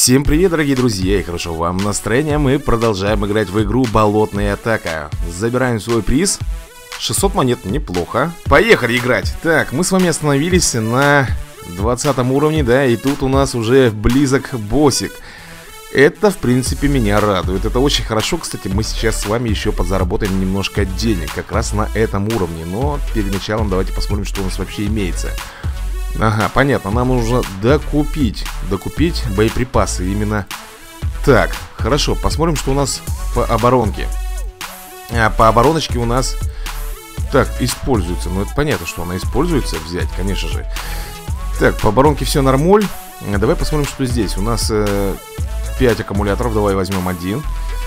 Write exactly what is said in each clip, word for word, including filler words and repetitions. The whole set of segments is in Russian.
Всем привет, дорогие друзья, и хорошо вам настроения. Мы продолжаем играть в игру Болотная атака. Забираем свой приз. шестьсот монет, неплохо. Поехали играть. Так, мы с вами остановились на двадцатом уровне, да, и тут у нас уже близок боссик. Это, в принципе, меня радует. Это очень хорошо. Кстати, мы сейчас с вами еще подзаработаем немножко денег как раз на этом уровне. Но перед началом давайте посмотрим, что у нас вообще имеется. Ага, понятно, нам нужно докупить Докупить боеприпасы именно. Так, хорошо, посмотрим, что у нас по оборонке. а, По обороночке у нас так, используется. Ну, это понятно, что она используется. Взять, конечно же. Так, по оборонке все нормуль. Давай посмотрим, что здесь. У нас э, пять аккумуляторов, давай возьмем один.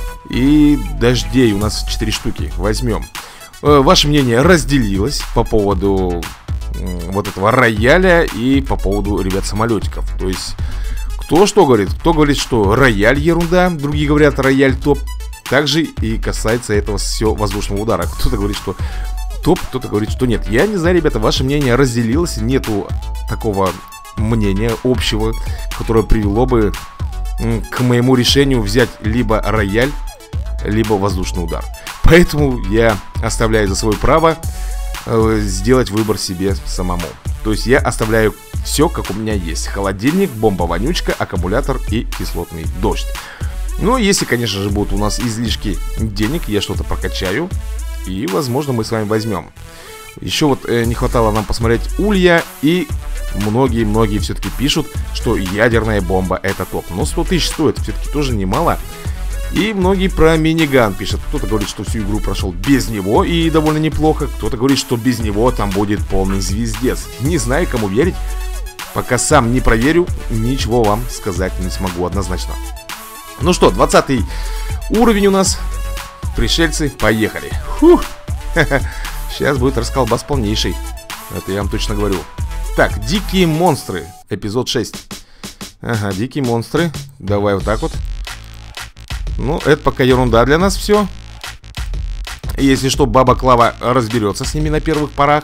И дождей у нас четыре штуки. Возьмем. э, Ваше мнение разделилось по поводу вот этого рояля и по поводу, ребят, самолетиков. То есть, кто что говорит? Кто говорит, что рояль ерунда, другие говорят, рояль топ. Также и касается этого все воздушного удара. Кто-то говорит, что топ, кто-то говорит, что нет. Я не знаю, ребята, ваше мнение разделилось. Нету такого мнения общего, которое привело бы к моему решению взять либо рояль, либо воздушный удар. Поэтому я оставляю за свое право сделать выбор себе самому. То есть я оставляю все, как у меня есть. Холодильник, бомба-вонючка, аккумулятор и кислотный дождь. Ну, если, конечно же, будут у нас излишки денег, я что-то прокачаю. И, возможно, мы с вами возьмем. Еще вот э, не хватало нам посмотреть улья. И многие-многие все-таки пишут, что ядерная бомба это топ. Но сто тысяч стоит, все-таки тоже немало. И многие про миниган пишут. Кто-то говорит, что всю игру прошел без него и довольно неплохо. Кто-то говорит, что без него там будет полный звездец. Не знаю, кому верить. Пока сам не проверю, ничего вам сказать не смогу однозначно. Ну что, двадцатый уровень у нас. Пришельцы, поехали. Фух. Сейчас будет расколбас полнейший. Это я вам точно говорю. Так, дикие монстры. Эпизод шесть. Ага, дикие монстры. Давай вот так вот. Ну, это пока ерунда для нас все. Если что, баба Клава разберется с ними на первых порах.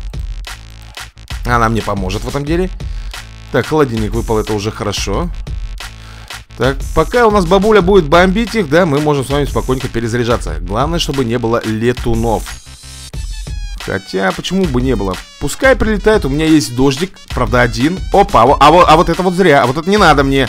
Она мне поможет в этом деле. Так, холодильник выпал, это уже хорошо. Так, пока у нас бабуля будет бомбить их, да, мы можем с вами спокойненько перезаряжаться. Главное, чтобы не было летунов. Хотя, почему бы не было? Пускай прилетает, у меня есть дождик. Правда, один. Опа, а вот, а вот, а вот это вот зря. А вот это не надо мне.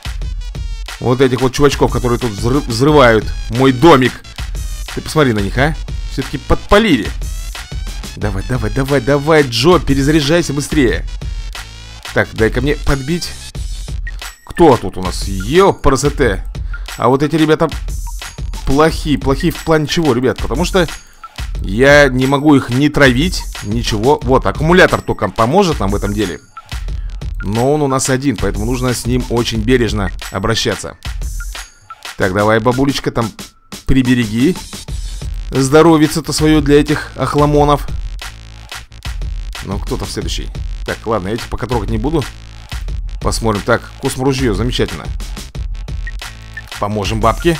Вот этих вот чувачков, которые тут взрыв, взрывают мой домик. Ты посмотри на них, а? Все-таки подпалили. Давай, давай, давай, давай, Джо, перезаряжайся быстрее. Так, дай-ка мне подбить. Кто тут у нас? Ёпрст. А вот эти ребята плохие. Плохие в плане чего, ребят? Потому что я не могу их не травить, ничего. Вот, аккумулятор только поможет нам в этом деле. Но он у нас один, поэтому нужно с ним очень бережно обращаться. Так, давай, бабулечка, там прибереги здоровьице-то свое для этих охламонов. Ну, кто там следующий? Так, ладно, я этих пока трогать не буду. Посмотрим. Так, косморужье, замечательно. Поможем бабке.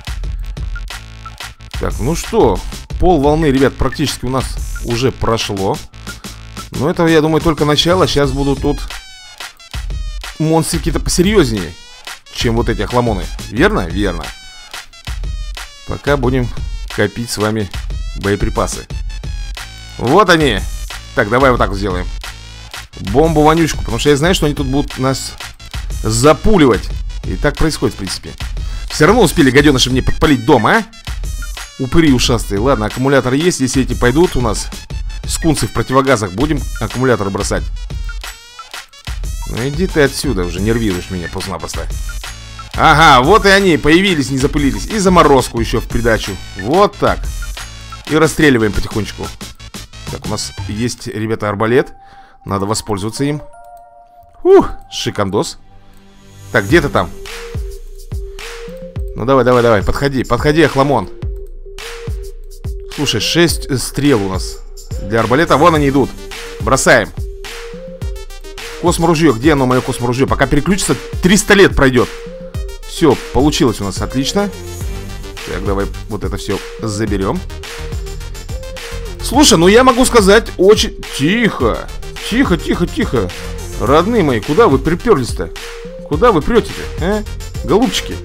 Так, ну что, пол волны, ребят, практически у нас уже прошло. Но это, я думаю, только начало. Сейчас будут тут монстры какие-то посерьезнее, чем вот эти охламоны. Верно? Верно. Пока будем копить с вами боеприпасы. Вот они. Так, давай вот так вот сделаем. Бомбу-вонючку, потому что я знаю, что они тут будут нас запуливать. И так происходит, в принципе. Все равно успели гаденыши мне подпалить дом, а? Упыри ушастые. Ладно, аккумулятор есть. Если эти пойдут у нас скунсы в противогазах, будем аккумуляторы бросать. Ну иди ты отсюда, уже нервируешь меня просто-напросто. Ага, вот и они появились, не запылились. И заморозку еще в придачу. Вот так. И расстреливаем потихонечку. Так, у нас есть, ребята, арбалет. Надо воспользоваться им. Ух, шикандос. Так, где ты там? Ну давай, давай, давай, подходи, подходи, охламон. Слушай, шесть стрел у нас для арбалета, вон они идут. Бросаем. Косморужье, где оно, мое косморужье? Пока переключится, триста лет пройдет. Все, получилось у нас, отлично. Так, давай вот это все заберем. Слушай, ну я могу сказать очень... Тихо, тихо, тихо, тихо. Родные мои, куда вы приперлись-то? Куда вы прете-то, а? Голубчики.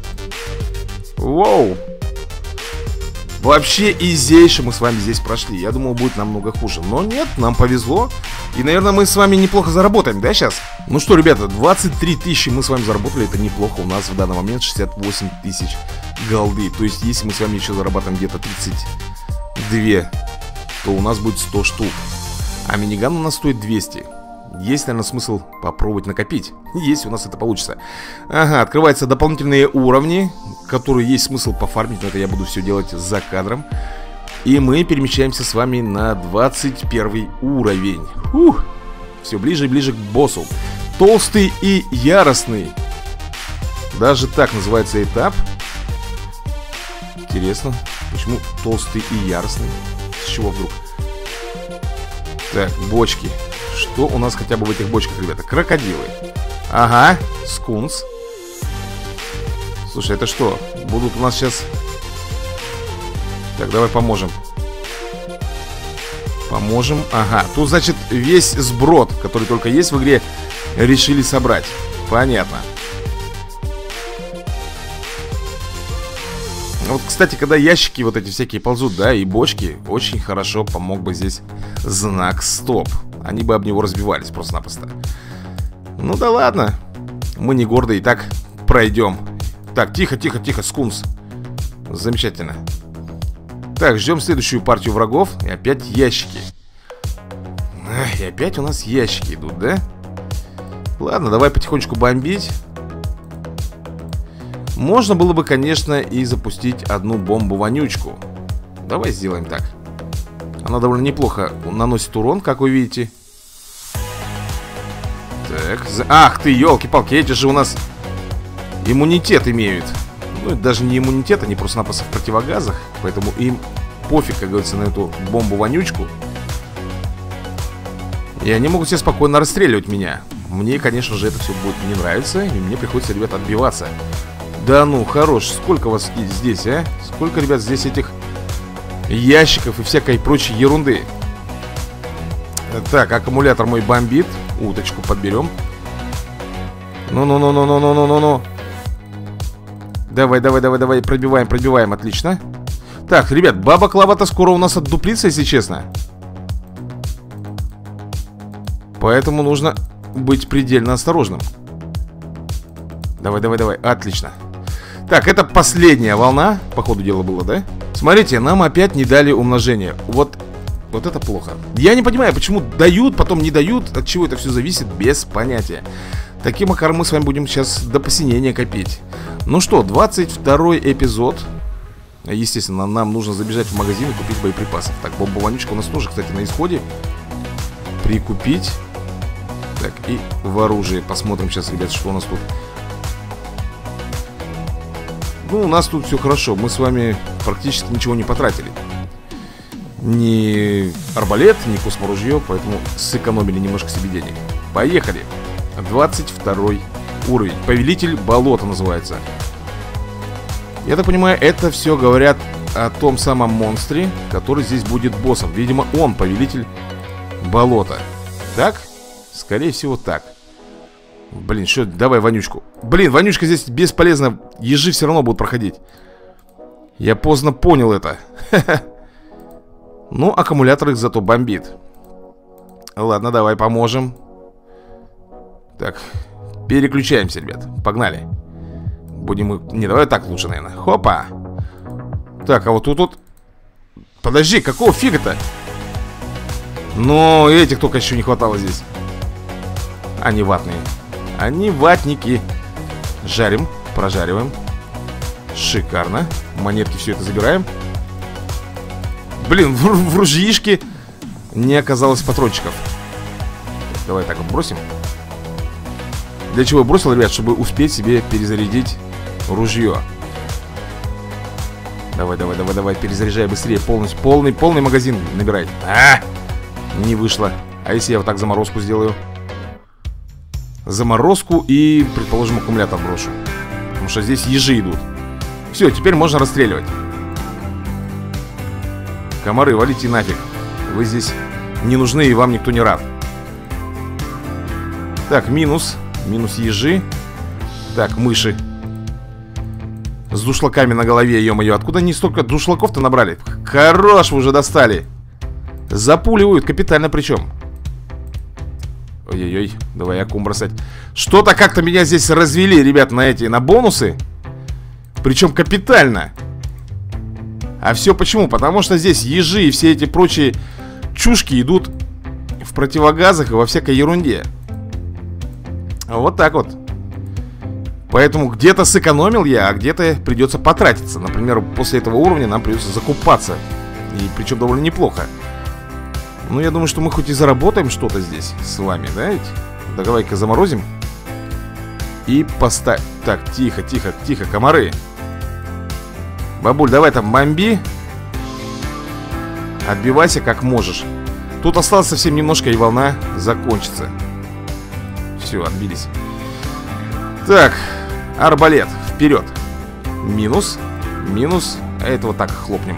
Воу. Вообще изейше мы с вами здесь прошли. Я думал, будет намного хуже. Но нет, нам повезло. И, наверное, мы с вами неплохо заработаем, да, сейчас? Ну что, ребята, двадцать три тысячи мы с вами заработали. Это неплохо. У нас в данный момент шестьдесят восемь тысяч голды. То есть, если мы с вами еще зарабатываем где-то тридцать два, то у нас будет сто штук. А миниган у нас стоит двести. Есть, наверное, смысл попробовать накопить, если у нас это получится. Ага, открываются дополнительные уровни, которые есть смысл пофармить. Но это я буду все делать за кадром. И мы перемещаемся с вами на двадцать первый уровень. Ух, все ближе и ближе к боссу. Толстый и яростный. Даже так называется этап. Интересно, почему толстый и яростный? С чего вдруг? Так, бочки. Что у нас хотя бы в этих бочках, ребята? Крокодилы. Ага, скунс. Слушай, это что? Будут у нас сейчас... Так, давай поможем. Поможем. Ага, тут, значит, весь сброд, который только есть в игре, решили собрать. Понятно. Вот, кстати, когда ящики вот эти всякие ползут, да, и бочки, очень хорошо помог бы здесь знак стоп. Они бы об него разбивались просто-напросто. Ну да ладно. Мы не гордые, и так пройдем. Так, тихо, тихо, тихо, скунс. Замечательно. Так, ждем следующую партию врагов. И опять ящики. Эх, и опять у нас ящики идут, да? Ладно, давай потихонечку бомбить. Можно было бы, конечно, и запустить одну бомбу-вонючку. Давай сделаем так. Она довольно неплохо наносит урон, как вы видите. Так, за... Ах ты, елки-палки, эти же у нас иммунитет имеют. Ну, это даже не иммунитет, они просто-напросто в противогазах. Поэтому им пофиг, как говорится, на эту бомбу-вонючку. И они могут себе спокойно расстреливать меня. Мне, конечно же, это все будет не нравиться. И мне приходится, ребята, отбиваться. Да ну, хорош, сколько вас здесь, а? Сколько, ребят, здесь этих ящиков и всякой прочей ерунды. Так, аккумулятор мой бомбит. Уточку подберем. Ну-ну-ну-ну-ну-ну-ну-ну-ну. Давай, давай, давай, давай, пробиваем, пробиваем, отлично. Так, ребят, баба Клава-то скоро у нас отдуплится, если честно. Поэтому нужно быть предельно осторожным. Давай, давай, давай, отлично. Так, это последняя волна, по ходу дела было, да? Смотрите, нам опять не дали умножение. Вот, вот это плохо. Я не понимаю, почему дают, потом не дают. От чего это все зависит, без понятия. Таким макаром мы с вами будем сейчас до посинения копить. Ну что, двадцать второй эпизод. Естественно, нам нужно забежать в магазин и купить боеприпасов. Так, бомба-вонючка у нас тоже, кстати, на исходе. Прикупить. Так, и в оружие посмотрим сейчас, ребят, что у нас тут. Ну, у нас тут все хорошо. Мы с вами практически ничего не потратили. Ни арбалет, ни косморужье. Поэтому сэкономили немножко себе денег. Поехали. двадцать второй уровень. Повелитель болота называется. Я так понимаю, это все говорят о том самом монстре, который здесь будет боссом. Видимо, он повелитель болота. Так? Скорее всего, так. Блин, что, давай вонючку. Блин, вонючка здесь бесполезна. Ежи все равно будут проходить. Я поздно понял это. Ну, аккумулятор их зато бомбит. Ладно, давай поможем. Так, переключаемся, ребят. Погнали. Будем... Не, давай так лучше, наверное. Хопа. Так, а вот тут вот... Подожди, какого фига-то? Ну, этих только еще не хватало здесь. Они ватные. Они ватники. Жарим, прожариваем. Шикарно. Монетки все это забираем. Блин, в, в ружьишке не оказалось патрончиков. Давай так вот бросим. Для чего я бросил, ребят? Чтобы успеть себе перезарядить ружье. Давай, давай, давай, давай, перезаряжай быстрее. Полностью, полный, полный магазин набирай. А, не вышло. А если я вот так заморозку сделаю? Заморозку и, предположим, аккумулятор брошу. Потому что здесь ежи идут. Все, теперь можно расстреливать. Комары, валите нафиг. Вы здесь не нужны, и вам никто не рад. Так, минус. Минус ежи. Так, мыши. С душлаками на голове, ё-моё. Откуда они столько душлаков-то набрали? Хорош, вы уже достали. Запуливают капитально причем. Ой-ой-ой, давай аккум бросать. Что-то как-то меня здесь развели, ребят, на эти, на бонусы. Причем капитально. А все почему? Потому что здесь ежи и все эти прочие чушки идут в противогазах и во всякой ерунде. Вот так вот. Поэтому где-то сэкономил я, а где-то придется потратиться. Например, после этого уровня нам придется закупаться. И причем довольно неплохо. Ну, я думаю, что мы хоть и заработаем что-то здесь с вами, да ведь? Да, давай-ка заморозим. И поставь. Так, тихо, тихо, тихо, комары. Бабуль, давай там бомби. Отбивайся как можешь. Тут осталось совсем немножко, и волна закончится. Все, отбились. Так, арбалет, вперед. Минус, минус. А этого так хлопнем.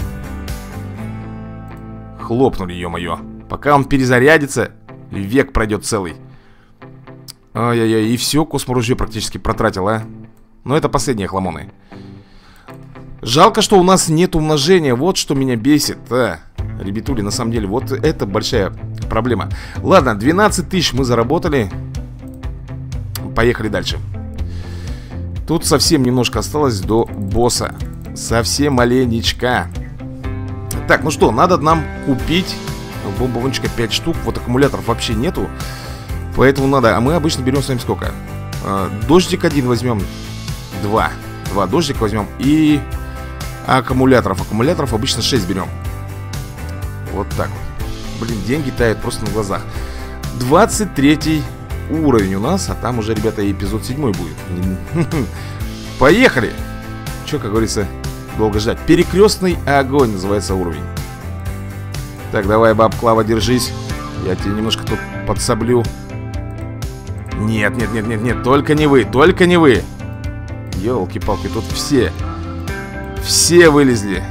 Хлопнули, ё-моё. Пока он перезарядится, век пройдет целый. Ай-яй-яй, и все, косморужье практически протратил, а. Но это последние хламоны. Жалко, что у нас нет умножения. Вот что меня бесит, а. Ребятули, на самом деле, вот это большая проблема. Ладно, двенадцать тысяч мы заработали. Поехали дальше. Тут совсем немножко осталось до босса. Совсем маленечко. Так, ну что, надо нам купить бомбовочка пять штук. Вот аккумуляторов вообще нету. Поэтому надо, а мы обычно берем с вами сколько? А, дождик один возьмем. Два. Два дождика возьмем. И аккумуляторов. Аккумуляторов обычно шесть берем. Вот так вот. Блин, деньги тают просто на глазах. двадцать третий уровень у нас. А там уже, ребята, эпизод седьмой будет. Поехали. Че, как говорится, долго ждать. Перекрестный огонь называется уровень. Так, давай, баб Клава, держись. Я тебе немножко тут подсоблю. Нет, нет, нет, нет, нет. Только не вы, только не вы. Ёлки-палки, тут все. Все вылезли.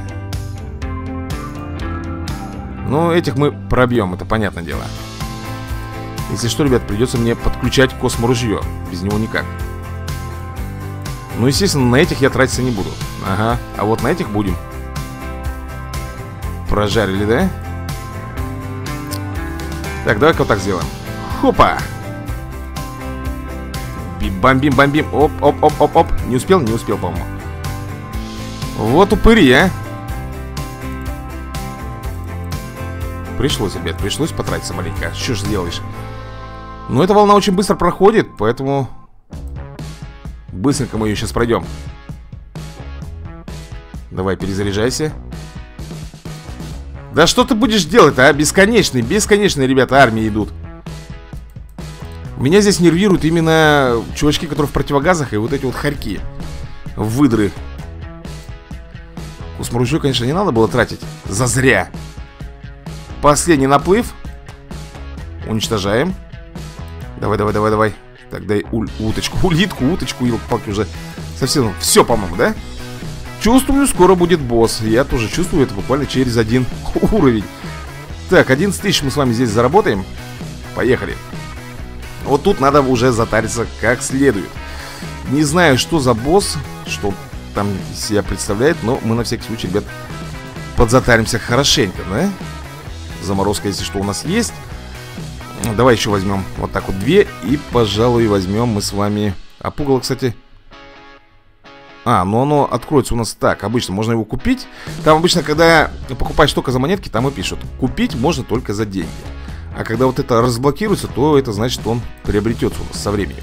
Ну, этих мы пробьем, это понятное дело. Если что, ребят, придется мне подключать косморужье. Без него никак. Ну, естественно, на этих я тратиться не буду. Ага, а вот на этих будем. Прожарили, да? Так, давай-ка вот так сделаем. Хопа! Бомбим, бомбим. Оп, оп, оп, оп, оп. Не успел, не успел, по-моему. Вот упыри, а. Пришлось, ребят, пришлось потратиться маленько. Что ж сделаешь? Но эта волна очень быстро проходит, поэтому быстренько мы ее сейчас пройдем. Давай, перезаряжайся. Да что ты будешь делать-то, а? Бесконечные, бесконечные, ребята, армии идут. Меня здесь нервируют именно чувачки, которые в противогазах, и вот эти вот хорьки. Выдры. Косморужье, конечно, не надо было тратить. Зазря. Последний наплыв. Уничтожаем. Давай, давай, давай, давай. Так, дай уль, уточку, улитку, уточку, елки-палки уже совсем. Все, по-моему, да? Чувствую, скоро будет босс. Я тоже чувствую это буквально через один уровень. Так, одиннадцать тысяч мы с вами здесь заработаем. Поехали. Вот тут надо уже затариться как следует. Не знаю, что за босс, что там из себя представляет, но мы на всякий случай, ребят, подзатаримся хорошенько, да? Заморозка, если что, у нас есть. Давай еще возьмем вот так вот две. И, пожалуй, возьмем мы с вами... А пугало, кстати... А, ну оно откроется у нас так. Обычно можно его купить. Там обычно, когда покупаешь только за монетки, там и пишут: купить можно только за деньги. А когда вот это разблокируется, то это значит, что он приобретется у нас со временем.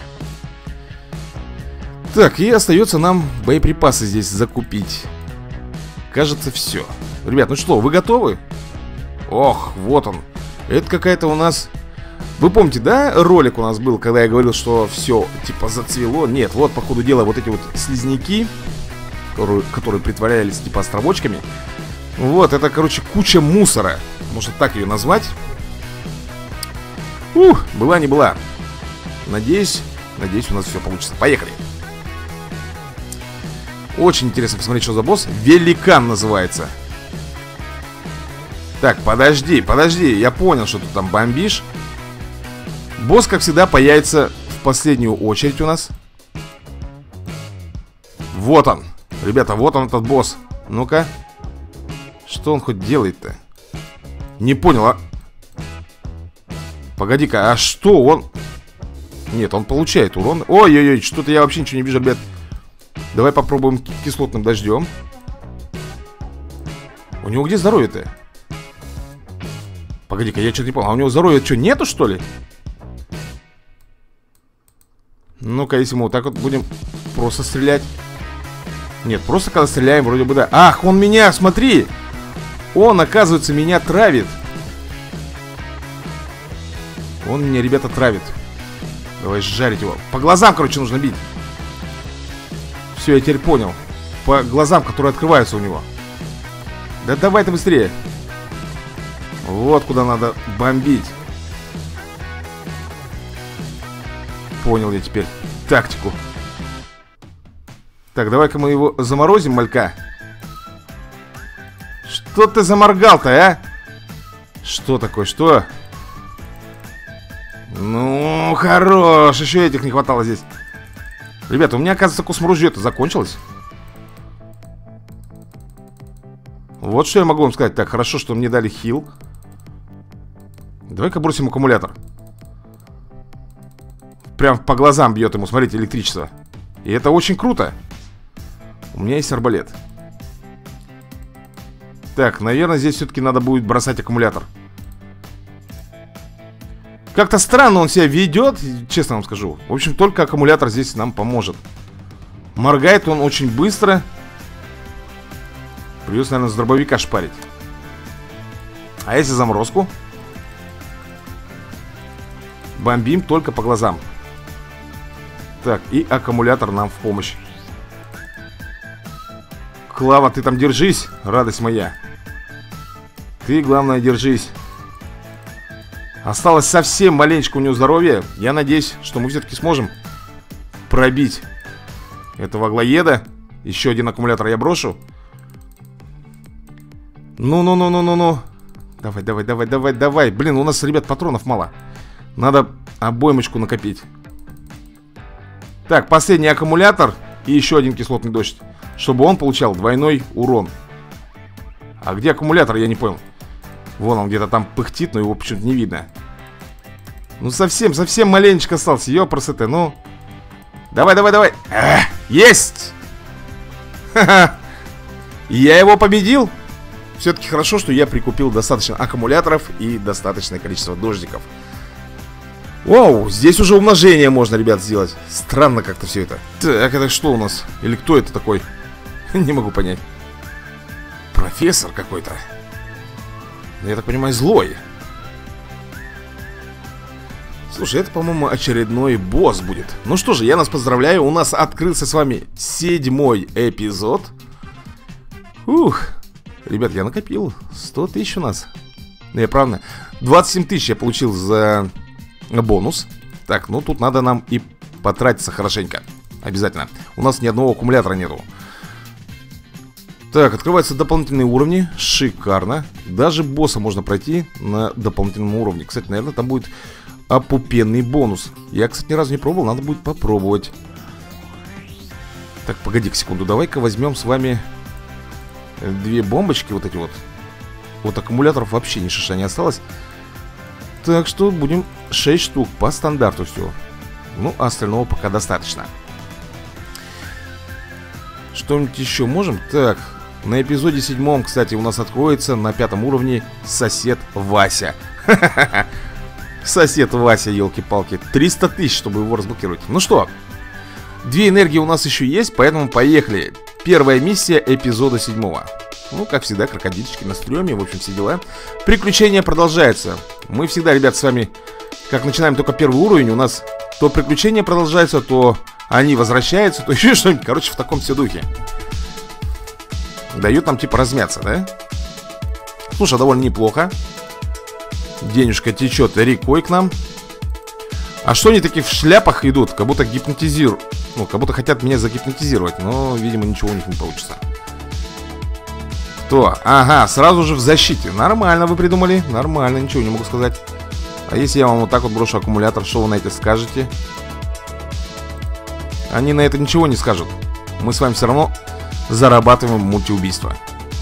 Так, и остается нам боеприпасы здесь закупить. Кажется, все. Ребят, ну что, вы готовы? Ох, вот он. Это какая-то у нас... Вы помните, да, ролик у нас был, когда я говорил, что все, типа, зацвело? Нет, вот, по ходу дела, вот эти вот слизняки, которые, которые притворялись, типа, островочками. Вот, это, короче, куча мусора. Можно так ее назвать. Ух, была не была. Надеюсь, надеюсь, у нас все получится. Поехали. Очень интересно посмотреть, что за босс. Великан называется. Так, подожди, подожди. Я понял, что ты там бомбишь. Босс, как всегда, появится в последнюю очередь у нас. Вот он. Ребята, вот он, этот босс. Ну-ка. Что он хоть делает-то? Не понял, а... Погоди-ка, а что он... Нет, он получает урон. Ой-ой-ой, что-то я вообще ничего не вижу, ребят. Давай попробуем кислотным дождем. У него где здоровье-то? Погоди-ка, я что-то не понял. А у него здоровья что, нету, что ли? Ну-ка, если мы вот так вот будем просто стрелять. Нет, просто когда стреляем, вроде бы да. Ах, он меня, смотри! Он, оказывается, меня травит. Он меня, ребята, травит. Давай жарить его. По глазам, короче, нужно бить. Все, я теперь понял. По глазам, которые открываются у него. Да давай ты быстрее. Вот куда надо бомбить. Понял я теперь тактику. Так, давай-ка мы его заморозим, малька. Что ты заморгал-то, а? Что такое, что? Ну, хорош. Еще этих не хватало здесь. Ребята, у меня, оказывается, косморужье-то закончилось. Вот что я могу вам сказать. Так, хорошо, что мне дали хил. Давай-ка бросим аккумулятор. Прям по глазам бьет ему, смотрите, электричество. И это очень круто. У меня есть арбалет. Так, наверное, здесь все-таки надо будет бросать аккумулятор. Как-то странно он себя ведет, честно вам скажу. В общем, только аккумулятор здесь нам поможет. Моргает он очень быстро. Придется, наверное, с дробовика шпарить. А если заморозку? Бомбим только по глазам. Так, и аккумулятор нам в помощь. Клава, ты там держись, радость моя. Ты, главное, держись. Осталось совсем маленечко у него здоровья. Я надеюсь, что мы все-таки сможем пробить этого аглоеда. Еще один аккумулятор я брошу. Ну-ну-ну-ну-ну-ну. Давай, давай, давай, давай, давай. Блин, у нас, ребят, патронов мало. Надо обоймочку накопить. Так, последний аккумулятор. И еще один кислотный дождь. Чтобы он получал двойной урон. А где аккумулятор, я не понял. Вон он где-то там пыхтит, но его почему-то не видно. Ну совсем, совсем маленечко остался. Ёпрст, ну. Давай, давай, давай. Эх, есть! Ха-ха. Я его победил. Все-таки хорошо, что я прикупил достаточно аккумуляторов и достаточное количество дождиков. Вау, здесь уже умножение можно, ребят, сделать. Странно как-то все это. Так, это что у нас? Или кто это такой? Не могу понять. Профессор какой-то. Я так понимаю, злой. Слушай, это, по-моему, очередной босс будет. Ну что же, я нас поздравляю. У нас открылся с вами седьмой эпизод. Ух. Ребят, я накопил сто тысяч у нас. Не, правильно, двадцать семь тысяч я получил за бонус. Так, ну тут надо нам и потратиться хорошенько. Обязательно. У нас ни одного аккумулятора нету. Так, открываются дополнительные уровни. Шикарно. Даже босса можно пройти на дополнительном уровне. Кстати, наверное, там будет опупенный бонус. Я, кстати, ни разу не пробовал, надо будет попробовать. Так, погоди-ка секунду. Давай-ка возьмем с вами две бомбочки вот эти вот. Вот аккумуляторов вообще ни шиша не осталось. Так что будем шесть штук по стандарту все. Ну, а остального пока достаточно. Что-нибудь еще можем? Так, на эпизоде седьмом, кстати, у нас откроется на пятом уровне сосед Вася. Сосед Вася, елки-палки. триста тысяч, чтобы его разблокировать. Ну что, две энергии у нас еще есть, поэтому поехали. Первая миссия эпизода седьмого. Ну, как всегда, крокодильчики на стреме, в общем, все дела. Приключения продолжаются. Мы всегда, ребят, с вами, как начинаем только первый уровень, у нас то приключения продолжаются, то они возвращаются, то еще что-нибудь. Короче, в таком все духе. Дают нам типа размяться, да? Слушай, довольно неплохо. Денежка течет рекой к нам. А что они такие в шляпах идут? Как будто гипнотизируют. Ну, как будто хотят меня загипнотизировать. Но, видимо, ничего у них не получится. Кто? Ага, сразу же в защите. Нормально вы придумали. Нормально, ничего не могу сказать. А если я вам вот так вот брошу аккумулятор, что вы на это скажете? Они на это ничего не скажут. мы с вами все равно зарабатываем мультиубийство.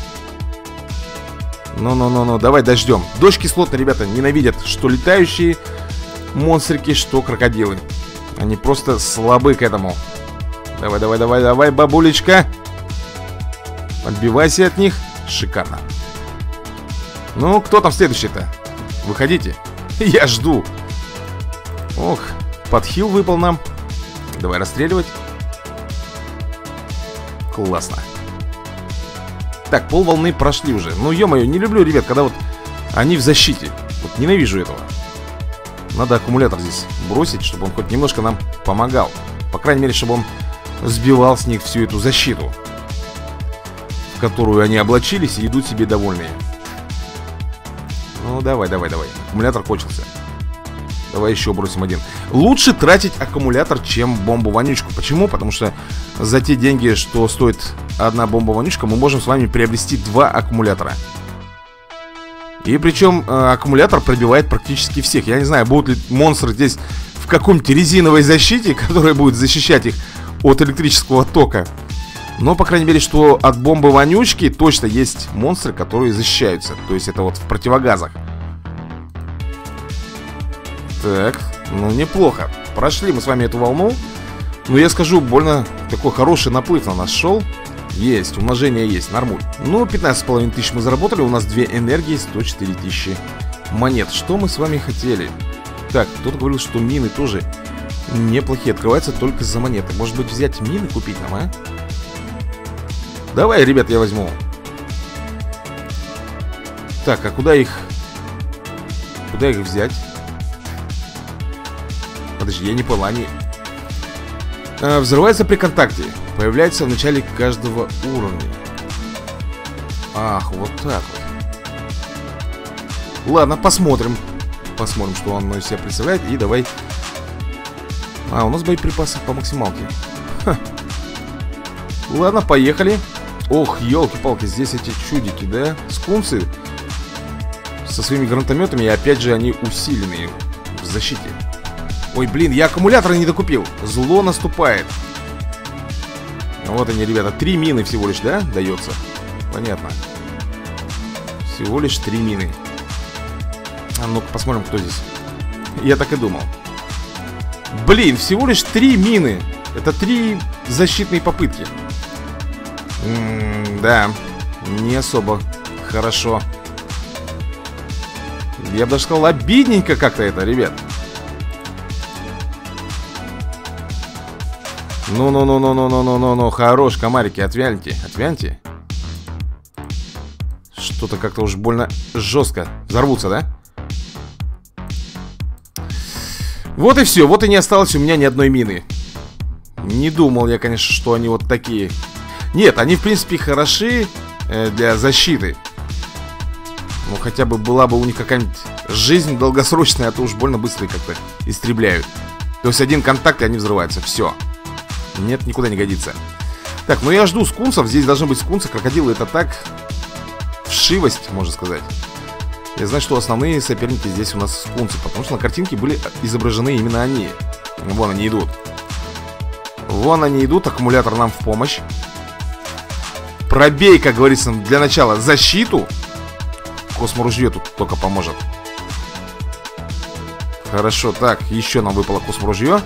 Ну-ну-ну-ну, давай дождем. Дождь кислотный, ребята, ненавидят что летающие монстрики, что крокодилы. Они просто слабы к этому. Давай, давай, давай, давай, бабулечка. Отбивайся от них. Шикарно. Ну, кто там следующий-то? Выходите. Я жду. Ох, подхил выпал нам. Давай расстреливать. Классно. Так, пол волны прошли уже. Ну, ё-моё, не люблю, ребят, когда вот они в защите. Вот ненавижу этого. Надо аккумулятор здесь бросить, чтобы он хоть немножко нам помогал. По крайней мере, чтобы он сбивал с них всю эту защиту, в которую они облачились и идут себе довольные. Ну, давай, давай, давай. Аккумулятор кончился. Давай еще бросим один. Лучше тратить аккумулятор, чем бомбу-вонючку. Почему? Потому что за те деньги, что стоит одна бомба-вонючка, мы можем с вами приобрести два аккумулятора. И причем э, аккумулятор пробивает практически всех. Я не знаю, будут ли монстры здесь в каком-нибудь резиновой защите, которая будет защищать их от электрического тока. Но, по крайней мере, что от бомбы-вонючки точно есть монстры, которые защищаются. То есть это вот в противогазах. Так, ну неплохо. Прошли мы с вами эту волну. Но я скажу, больно такой хороший наплыв на нас шел. Есть, умножение есть, нормуль. Ну, пятнадцать с половиной тысяч мы заработали. У нас две энергии, сто четыре тысячи монет. Что мы с вами хотели? Так, кто-то говорил, что мины тоже неплохие. Открываются только за монеты. Может быть, взять мины купить нам, а? Давай, ребят, я возьму. Так, а куда их... Куда их взять? Подожди, я не понял, они... А, взрывается при контакте. Появляется в начале каждого уровня. Ах, вот так вот. Ладно, посмотрим. Посмотрим, что он из себя представляет. И давай... А, у нас боеприпасы по максималке. Ха. Ладно, поехали. Ох, елки-палки, здесь эти чудики, да? Скунсы со своими гранатометами. И опять же они усиленные в защите. Ой, блин, я аккумуляторы не докупил. Зло наступает. Вот они, ребята, три мины всего лишь, да, дается? Понятно. Всего лишь три мины. А ну-ка посмотрим, кто здесь. Я так и думал. Блин, всего лишь три мины. Это три защитные попытки. М-м, да, не особо хорошо. Я бы даже сказал, обидненько как-то это, ребят. Ну-ну-ну-ну-ну-ну-ну-ну-ну, хорош, комарики, отвяньте, отвяньте. Что-то как-то уж больно жестко. Взорвутся, да? Вот и все, вот и не осталось у меня ни одной мины. Не думал я, конечно, что они вот такие. Нет, они, в принципе, хороши э, для защиты. Ну, хотя бы была бы у них какая-нибудь жизнь долгосрочная, а то уж больно быстро их как-то истребляют. То есть один контакт, и они взрываются, все. Нет, никуда не годится. Так, ну я жду скунсов. Здесь должны быть скунсы, крокодилы. Это так, вшивость, можно сказать. Я знаю, что основные соперники здесь у нас скунсы, потому что на картинке были изображены именно они. Вон они идут. Вон они идут, аккумулятор нам в помощь. Пробей, как говорится, для начала защиту. Косморужье тут только поможет. Хорошо, так, еще нам выпало косморужье.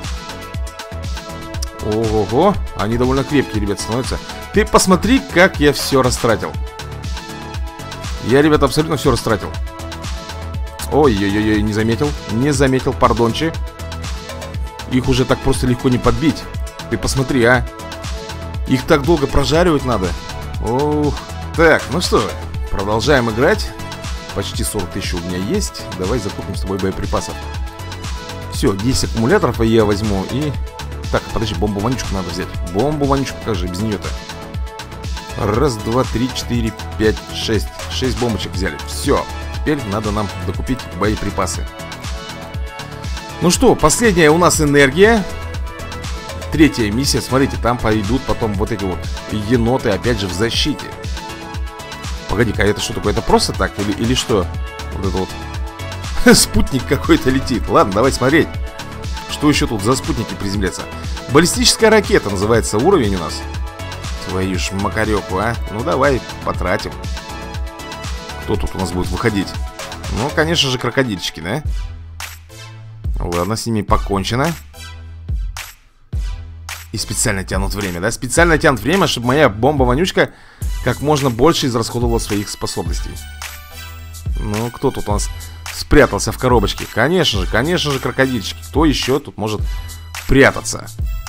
Ого, они довольно крепкие, ребят, становятся. Ты посмотри, как я все растратил. Я, ребята, абсолютно все растратил. Ой-ой-ой, не заметил. Не заметил, пардончи. Их уже так просто легко не подбить. Ты посмотри, а. Их так долго прожаривать надо. Ох. Так, ну что, продолжаем играть. Почти сорок тысяч у меня есть. Давай закупим с тобой боеприпасов. Все, десять аккумуляторов я возьму и... Так, подожди, бомбу-вонючку надо взять. Бомбу-вонючку, как же без нее-то? Раз, два, три, четыре, пять, шесть. Шесть бомбочек взяли. Все, теперь надо нам докупить боеприпасы. Ну что, последняя у нас энергия. Третья миссия, смотрите, там пойдут потом вот эти вот еноты, опять же, в защите. Погоди-ка, это что такое? Это просто так? Или, или что? Вот это вот спутник какой-то летит. Ладно, давай смотреть. Что еще тут за спутники приземляться? Баллистическая ракета называется уровень у нас. Твою ж макарёку, а. Ну, давай, потратим. Кто тут у нас будет выходить? Ну, конечно же, крокодильчики, да? Ладно, с ними покончено. И специально тянут время, да? Специально тянут время, чтобы моя бомба-вонючка как можно больше израсходовала своих способностей. Ну, кто тут у нас спрятался в коробочке? Конечно же, конечно же, крокодильчики. Кто еще тут может прятаться?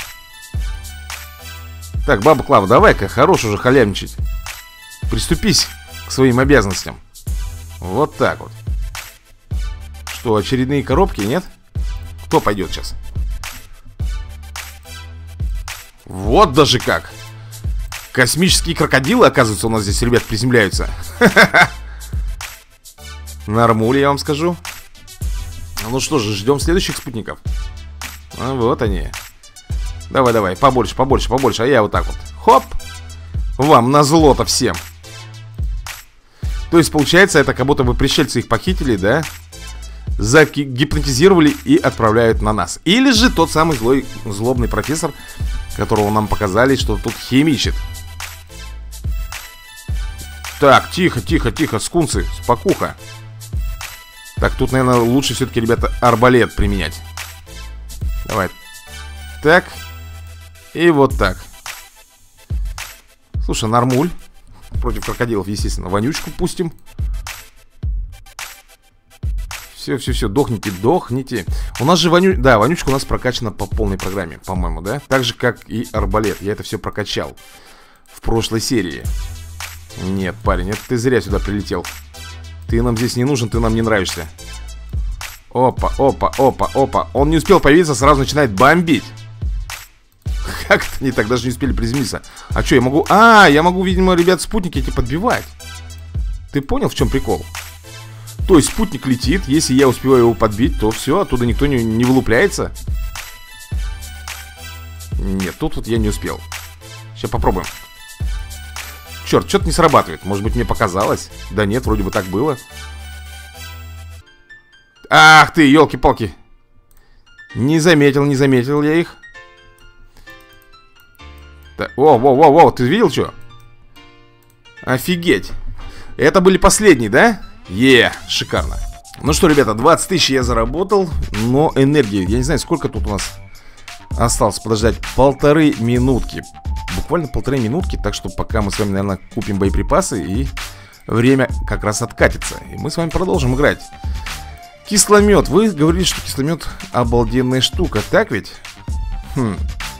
Так, баба Клава, давай-ка, хорош уже халявничать. Приступись к своим обязанностям. Вот так вот. Что, очередные коробки, нет? Кто пойдет сейчас? Вот даже как. Космические крокодилы, оказывается, у нас здесь, ребят, приземляются. Нормуль, я вам скажу. Ну что же, ждем следующих спутников. А вот они. Давай, давай, побольше, побольше, побольше. А я вот так вот, хоп. Вам назло-то всем. То есть, получается, это как будто бы пришельцы их похитили, да? Загипнотизировали и отправляют на нас. Или же тот самый злой, злобный профессор, которого нам показали, что тут химичит. Так, тихо, тихо, тихо, скунсы, спокуха. Так, тут, наверное, лучше все-таки, ребята, арбалет применять. Давай. Так. И вот так. Слушай, нормуль. Против крокодилов, естественно, вонючку пустим. Все, все, все, дохните, дохните. У нас же воню... Да, вонючка у нас прокачана по полной программе, по-моему, да? Так же, как и арбалет. Я это все прокачал в прошлой серии. Нет, парень, это ты зря сюда прилетел. Ты нам здесь не нужен, ты нам не нравишься. Опа, опа, опа, опа. Он не успел появиться, сразу начинает бомбить. Как это они так даже не успели приземлиться? А что, я могу... А, я могу, видимо, ребят, спутники эти подбивать. Ты понял, в чем прикол? То есть спутник летит, если я успеваю его подбить, то все, оттуда никто не, не вылупляется. Нет, тут вот я не успел. Сейчас попробуем. Черт, что-то не срабатывает. Может быть, мне показалось? Да нет, вроде бы так было. Ах ты, елки-палки. Не заметил, не заметил я их. Так, о, во, во, во, ты видел что? Офигеть. Это были последние, да? Е, шикарно. Ну что, ребята, двадцать тысяч я заработал. Но энергии, я не знаю, сколько тут у нас осталось подождать. Полторы минутки. Буквально полторы минутки. Так что пока мы с вами, наверное, купим боеприпасы. И время как раз откатится. И мы с вами продолжим играть. Кисломет. Вы говорили, что кисломет обалденная штука. Так ведь? Хм.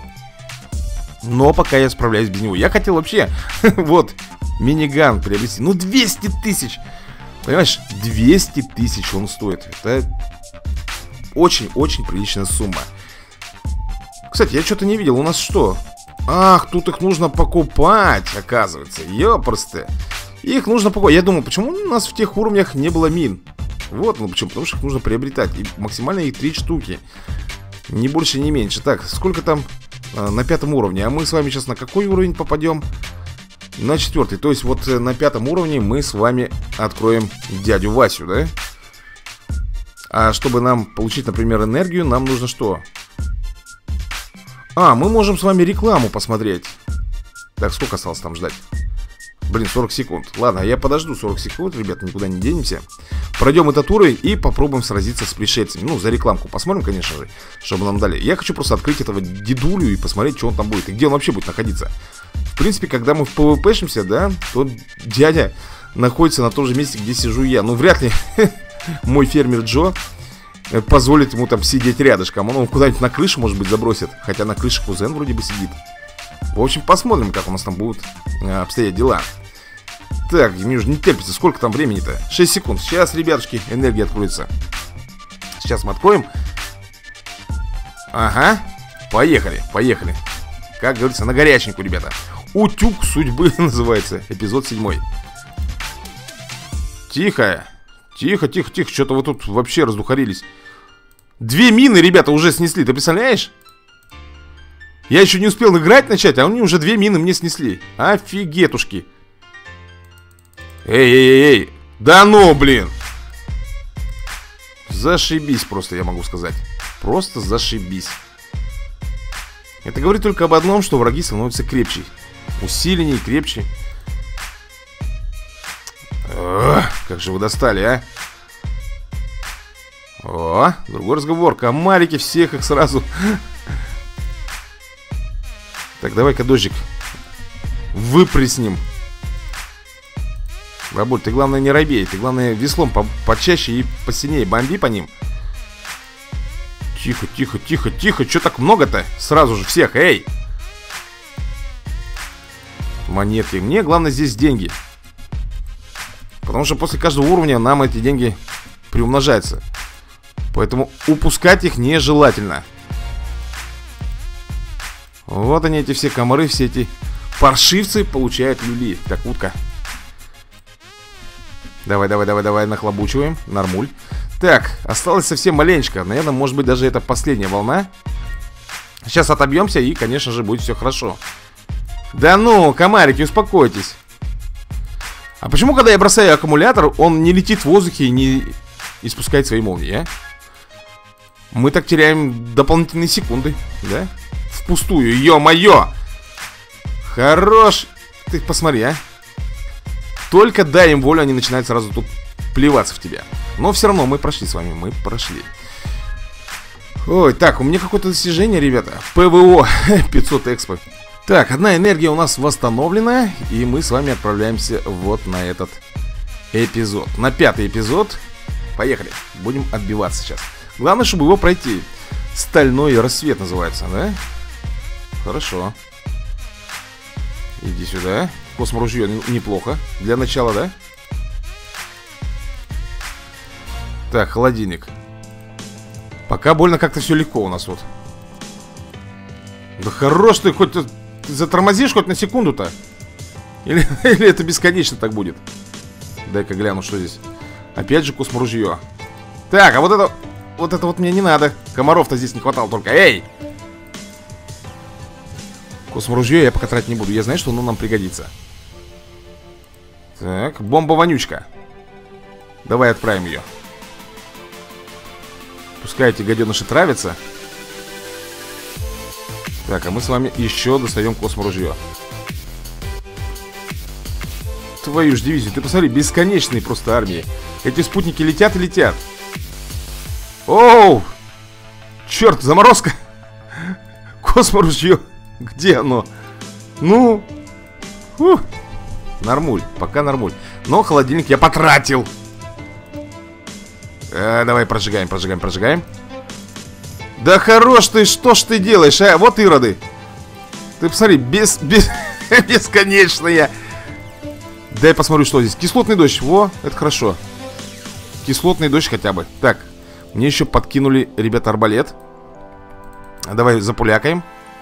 Но пока я справляюсь без него. Я хотел вообще, вот, миниган приобрести. Ну, двести тысяч. Понимаешь, двести тысяч он стоит. Это очень-очень приличная сумма. Кстати, я что-то не видел. У нас что? Ах, тут их нужно покупать, оказывается. Ёпрсты. Их нужно покупать. Я думал, почему у нас в тех уровнях не было мин? Вот, ну почему? Потому что их нужно приобретать. И максимально их три штуки. Не больше, не меньше. Так, сколько там а, на пятом уровне? А мы с вами сейчас на какой уровень попадем? На четвертый. То есть вот на пятом уровне мы с вами откроем дядю Васю, да? А чтобы нам получить, например, энергию, нам нужно что? А, мы можем с вами рекламу посмотреть. Так, сколько осталось там ждать? Блин, сорок секунд. Ладно, я подожду сорок секунд, ребят, никуда не денемся. Пройдем этот уровень и попробуем сразиться с пришельцами. Ну, за рекламку посмотрим, конечно же, чтобы нам дали. Я хочу просто открыть этого дедулю и посмотреть, что он там будет. И где он вообще будет находиться. В принципе, когда мы в пвпшимся, да, то дядя находится на том же месте, где сижу я. Ну, вряд ли мой фермер Джо позволит ему там сидеть рядышком. Он его куда-нибудь на крышу, может быть, забросит. Хотя на крыше кузен вроде бы сидит. В общем, посмотрим, как у нас там будут э, обстоять дела. Так, мне уже не терпится. Сколько там времени-то? шесть секунд. Сейчас, ребятушки, энергия откроется. Сейчас мы откроем. Ага. Поехали, поехали. Как говорится, на горяченьку, ребята. Утюг судьбы называется. Эпизод седьмой. Тихо. Тихо, тихо, тихо. Что-то вы тут вообще раздухарились. Две мины, ребята, уже снесли. Ты представляешь? Я еще не успел играть начать, а они уже две мины мне снесли. Офигетушки. Эй-эй-эй. Да ну, блин. Зашибись просто, я могу сказать. Просто зашибись. Это говорит только об одном, что враги становятся крепче. усиленнее, крепче. Ох, как же вы достали, а? О, другой разговор. Комарики, всех их сразу. Так, давай-ка, дождик, выпреснем. Бабуль, ты главное не робей. Ты главное веслом по почаще и посильнее бомби по ним. Тихо, тихо, тихо, тихо. Че так много-то? Сразу же всех, эй! Монетки. Мне главное здесь деньги. Потому что после каждого уровня нам эти деньги приумножаются. Поэтому упускать их нежелательно. Вот они, эти все комары, все эти паршивцы получают люли. Так, утка. Давай, давай, давай, давай, нахлобучиваем. Нормуль. Так, осталось совсем маленечко. Наверное, может быть, даже это последняя волна. Сейчас отобьемся и, конечно же, будет все хорошо. Да ну, комарики, успокойтесь. А почему, когда я бросаю аккумулятор, он не летит в воздухе и не испускает свои молнии, а? Мы так теряем дополнительные секунды, да? Впустую, ё-моё! Хорош! Ты посмотри, а? Только дай им волю, они начинают сразу тут плеваться в тебя. Но все равно мы прошли с вами, мы прошли. Ой, так, у меня какое-то достижение, ребята. ПВО пятьсот экспо. Так, одна энергия у нас восстановлена. И мы с вами отправляемся вот на этот эпизод. На пятый эпизод. Поехали, будем отбиваться сейчас. Главное, чтобы его пройти. Стальной рассвет называется, да? Хорошо. Иди сюда. Косморужье неплохо. Для начала, да? Так, холодильник. Пока больно как-то все легко у нас вот. Да хорош ты, хоть ты затормозишь хоть на секунду-то. Или, или это бесконечно так будет. Дай-ка гляну, что здесь. Опять же косморужье. Так, а вот это... Вот это вот мне не надо. Комаров-то здесь не хватало только. Эй! Косморужье я пока тратить не буду. Я знаю, что оно нам пригодится. Так, бомба-вонючка. Давай отправим ее. Пускай эти гаденыши травятся. Так, а мы с вами еще достаем косморужье. Твою ж дивизию, ты посмотри, бесконечные просто армии. Эти спутники летят и летят. Оу! Черт, заморозка! Косморужье. Где оно? Ну? Фух. Нормуль, пока нормуль. Но холодильник я потратил. а, Давай прожигаем, прожигаем, прожигаем. Да хорош ты, что ж ты делаешь, а? Вот ироды. Ты посмотри, без, без, бесконечная. Дай посмотрю, что здесь. Кислотный дождь, во, это хорошо. Кислотный дождь хотя бы. Так, мне еще подкинули, ребята, арбалет. Давай запулякаем.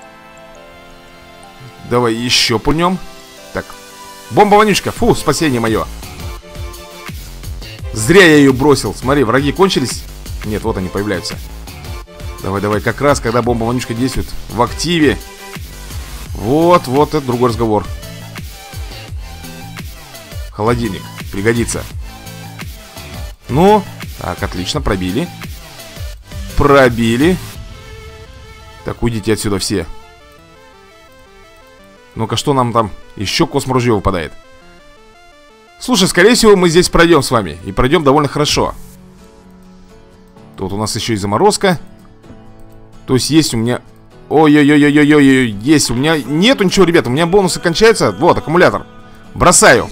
Давай еще пульнем. Так, бомба-вонючка, фу, спасение мое. Зря я ее бросил. Смотри, враги кончились. Нет, вот они появляются. Давай, давай, как раз, когда бомба-вонючка действует в активе. Вот, вот, это другой разговор. Холодильник, пригодится. Ну, так, отлично, пробили. Пробили. Так, уйдите отсюда все. Ну-ка, что нам там? Еще косморужье выпадает. Слушай, скорее всего, мы здесь пройдем с вами. И пройдем довольно хорошо. Тут у нас еще и заморозка. То есть есть у меня... Ой-ой-ой-ой-ой-ой, есть у меня... Нету ничего, ребята, у меня бонусы кончаются. Вот, аккумулятор. Бросаю.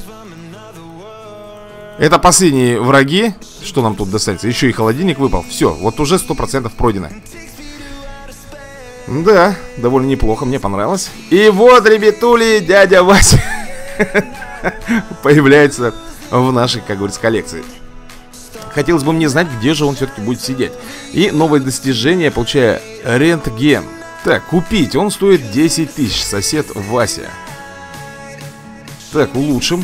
Это последние враги. Что нам тут достанется? Еще и холодильник выпал. Все, вот уже сто процентов пройдено. Да, довольно неплохо, мне понравилось. И вот, ребятули, дядя Вася появляется в нашей, как говорится, коллекции. Хотелось бы мне знать, где же он все-таки будет сидеть. И новое достижение, получая рентген. Так, купить, он стоит десять тысяч, сосед Вася. Так, улучшим.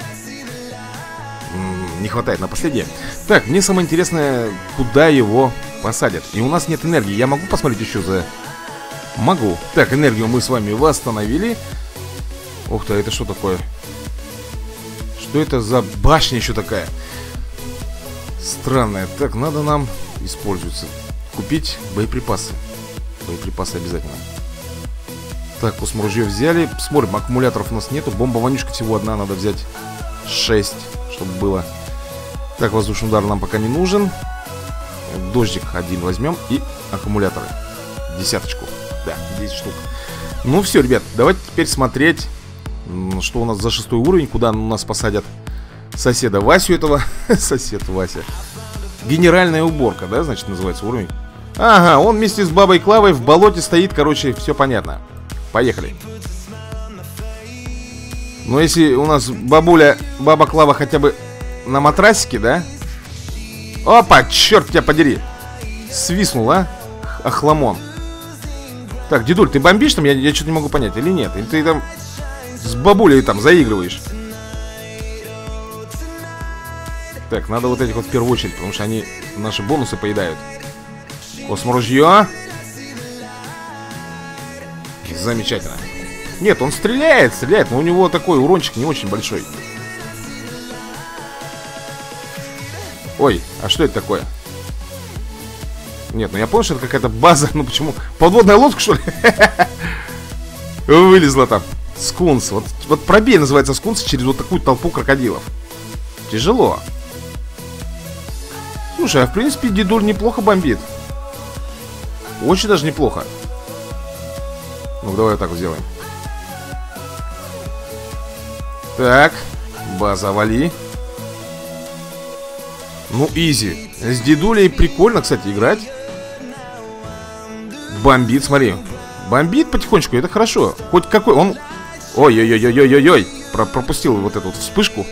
Не хватает на последнее. Так, мне самое интересное, куда его посадят. И у нас нет энергии, я могу посмотреть еще за... Могу. Так, энергию мы с вами восстановили. Ух ты, это что такое? Что это за башня еще такая? Странная. Так, надо нам использоваться. Купить боеприпасы. Боеприпасы обязательно. Так, косморужье взяли. Смотрим, аккумуляторов у нас нету. Бомба-вонючка всего одна, надо взять шесть, чтобы было. Так, воздушный удар нам пока не нужен. Дождик один возьмем. И аккумуляторы. Десяточку. Да, десять штук. Ну все, ребят, давайте теперь смотреть, что у нас за шестой уровень. Куда у нас посадят соседа Васю этого. Сосед Вася. Генеральная уборка, да, значит, называется уровень. Ага, он вместе с бабой Клавой в болоте стоит. Короче, все понятно. Поехали. Но если у нас бабуля, баба Клава хотя бы на матрасике, да? Опа, черт тебя подери. Свистнул, а? Охламон. Так, дедуль, ты бомбишь там? Я, я что-то не могу понять, или нет? Или ты там с бабулей там заигрываешь? Так, надо вот этих вот в первую очередь, потому что они наши бонусы поедают. Косморужье. Замечательно. Нет, он стреляет, стреляет, но у него такой урончик не очень большой. Ой, а что это такое? Нет, ну я понял, что это какая-то база. Ну почему? Подводная лодка, что ли? Вылезла там. Скунс. Вот, вот пробей называется скунс через вот такую толпу крокодилов. Тяжело. Слушай, а в принципе дедуль неплохо бомбит. Очень даже неплохо. Ну давай вот так вот сделаем. Так, база, вали. Ну, изи. С дедулей прикольно, кстати, играть. Бомбит, смотри. Бомбит потихонечку, это хорошо. Хоть какой, он... Ой-ой-ой-ой-ой-ой-ой. Про Пропустил вот эту вот вспышку.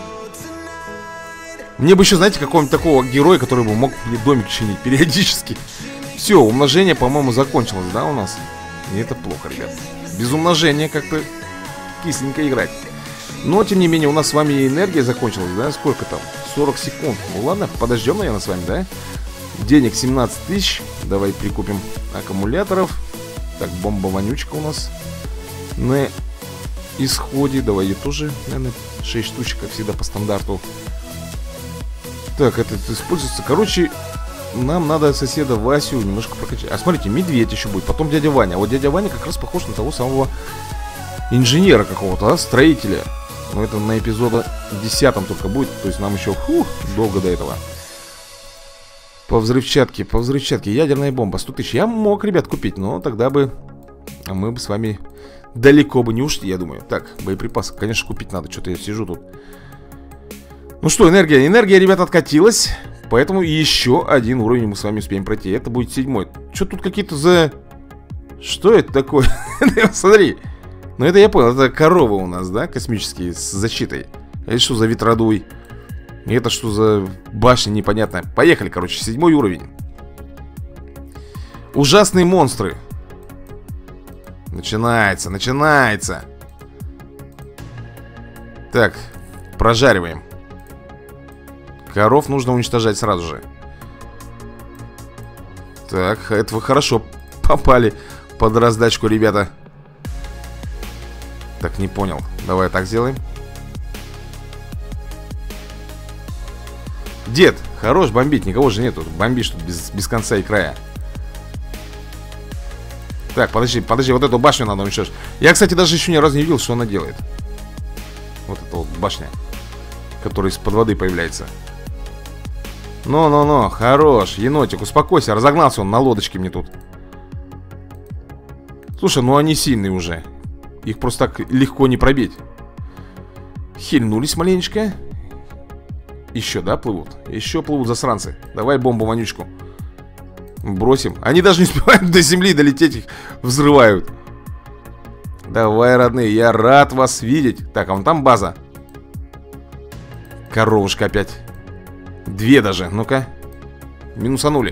Мне бы еще, знаете, какого-нибудь такого героя, который бы мог мне домик чинить периодически. Все, умножение, по-моему, закончилось, да, у нас? И это плохо, ребят. Без умножения как-то кисленько играть. Но, тем не менее, у нас с вами энергия закончилась, да? Сколько там? сорок секунд. Ну ладно, подождем, наверное, с вами, да? Денег семнадцать тысяч. Давай прикупим аккумуляторов. Так, бомба-вонючка у нас на исходе. Давай ее тоже, наверное, шесть штучек, как всегда, по стандарту. Так, это используется. Короче, нам надо соседа Васю немножко прокачать. А смотрите, медведь еще будет, потом дядя Ваня. А вот дядя Ваня как раз похож на того самого инженера какого-то, а? Строителя. Но это на эпизоде десятом только будет. То есть нам еще фух, долго до этого. По взрывчатке, по взрывчатке. Ядерная бомба, сто тысяч. Я мог, ребят, купить, но тогда бы мы бы с вами далеко бы не ушли, я думаю. Так, боеприпасы, конечно, купить надо. Что-то я сижу тут. Ну что, энергия, энергия, ребят, откатилась. Поэтому еще один уровень мы с вами успеем пройти. Это будет седьмой. Что тут какие-то за... Что это такое? Смотри. Ну это я понял, это коровы у нас, да, космические, с защитой. Это что за ветродуй? И это что за башня непонятная? Поехали, короче, седьмой уровень. Ужасные монстры. Начинается, начинается. Так, прожариваем. Коров нужно уничтожать сразу же. Так, это вы хорошо попали под раздачку, ребята. Так, не понял. Давай так сделаем. Дед, хорош бомбить, никого же нету. Бомбишь тут без, без конца и края. Так, подожди, подожди, вот эту башню надо уничтожить. Я, кстати, даже еще ни разу не видел, что она делает. Вот эта вот башня, которая из-под воды появляется. Ну-ну-ну, хорош, енотик, успокойся. Разогнался он на лодочке мне тут. Слушай, ну они сильные уже. Их просто так легко не пробить. Хильнулись маленечко. Еще, да, плывут? Еще плывут засранцы. Давай бомбу-вонючку бросим. Они даже не успевают до земли долететь, их взрывают. Давай, родные, я рад вас видеть. Так, а вон там база. Коровушка опять. Две даже, ну-ка. Минусанули.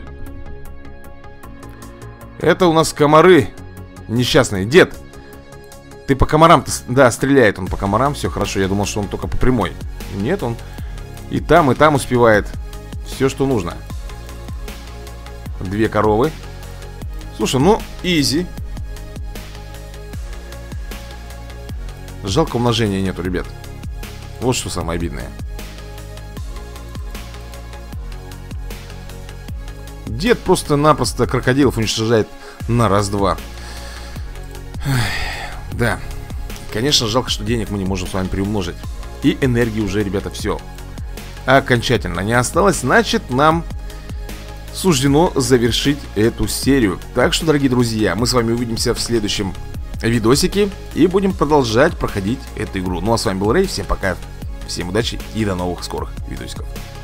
Это у нас комары несчастные. Дед, ты по комарам-то... Да, стреляет он по комарам, все хорошо. Я думал, что он только по прямой. Нет, он и там, и там успевает. Все, что нужно. Две коровы. Слушай, ну, изи. Жалко, умножения нету, ребят. Вот что самое обидное. Дед просто-напросто крокодилов уничтожает на раз-два. Да, конечно, жалко, что денег мы не можем с вами приумножить. И энергии уже, ребята, все окончательно не осталось. Значит, нам суждено завершить эту серию. Так что, дорогие друзья, мы с вами увидимся в следующем видосике и будем продолжать проходить эту игру. Ну а с вами был Рэй, всем пока, всем удачи и до новых скорых видосиков.